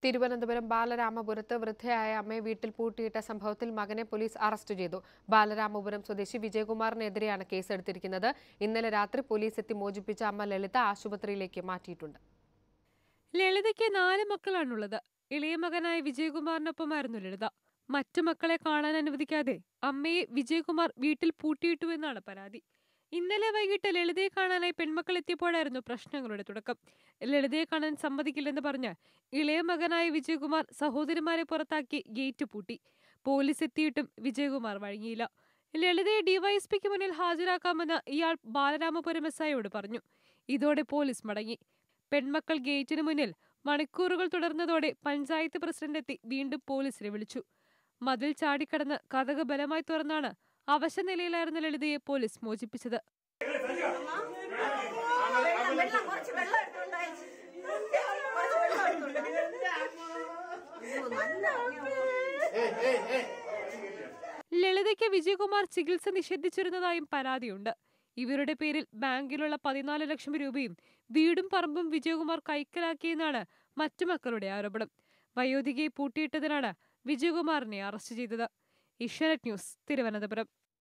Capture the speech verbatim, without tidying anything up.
തിരുവനന്തപുരം ബാലരാമപുരത്ത് വൃദ്ധയായ അമ്മയെ വീട്ടിൽ പൂട്ടിയിട്ട സംഭവത്തിൽ മകനെ പോലീസ് അറസ്റ്റ് ചെയ്തു. ബാലരാമപുരം സ്വദേശി വിജയകുമാറിനെതിരെയാണ് കേസെടുത്തിരിക്കുന്നത്. ഇന്നലെ രാത്രി പോലീസ് എത്തി മോചിപ്പിച്ച അമ്മ ലളിത ആശുപത്രിയിലേക്ക് മാറ്റിയിട്ടുണ്ട്. ലളിതയ്ക്ക് നാല് മക്കളാണുള്ളത്. ഇളയ മകനായ വിജയകുമാറിനൊപ്പമായിരുന്നു ലളിത. മറ്റു മക്കളെ കാണാൻ അനുവദിക്കാതെ അമ്മയെ വിജയകുമാർ വീട്ടിൽ പൂട്ടിയിട്ടുവെന്നാണ് പരാതി. ഇന്നലെ വൈകിട്ട് ലളിതയെ കാണാനായി പെൺമക്കൾ എത്തിയപ്പോഴായിരുന്നു പ്രശ്നങ്ങളുടെ തുടക്കം. ലളിതയെ കാണാൻ സമ്മതിക്കില്ലെന്ന് പറഞ്ഞ് ഇളയ മകനായ വിജയകുമാർ സഹോദരിമാരെ പുറത്താക്കി ഗേറ്റ് പൂട്ടി. പോലീസ് എത്തിയിട്ടും വിജയകുമാർ വഴങ്ങിയില്ല. ലളിതയെ ഡിവൈഎസ്പിക്ക് മുന്നിൽ ഹാജരാക്കാമെന്ന് ഇയാൾ ബാലരാമപുരം എസ് ഐയോട് പറഞ്ഞു. ഇതോടെ പോലീസ് മടങ്ങി. പെൺമക്കൾ ഗേറ്റിന് മുന്നിൽ മണിക്കൂറുകൾ തുടർന്നതോടെ പഞ്ചായത്ത് പ്രസിഡന്റ് എത്തി വീണ്ടും പോലീസിനെ വിളിച്ചു. മതിൽ ചാടിക്കടന്ന് കതക് ബലമായി തുറന്നാണ് അവശ നിലയിലായിരുന്ന ലളിതയെ പോലീസ് മോചിപ്പിച്ചത്. ലളിതയ്ക്ക് വിജയകുമാർ ചികിത്സ നിഷേധിച്ചിരുന്നതായും പരാതിയുണ്ട്. ഇവരുടെ പേരിൽ ബാങ്കിലുള്ള പതിനാല് ലക്ഷം രൂപയും വീടും പറമ്പും വിജയകുമാർ കൈക്കലാക്കിയെന്നാണ് മറ്റു മക്കളുടെ ആരോപണം. വയോധികയെ പൂട്ടിയിട്ടതിനാണ് വിജയകുമാറിനെ അറസ്റ്റ് ചെയ്തത്. ഏഷ്യാനെറ്റ് ന്യൂസ്, തിരുവനന്തപുരം.